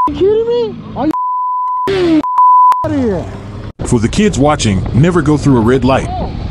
kidding me? Are you out of here? For the kids watching, never go through a red light.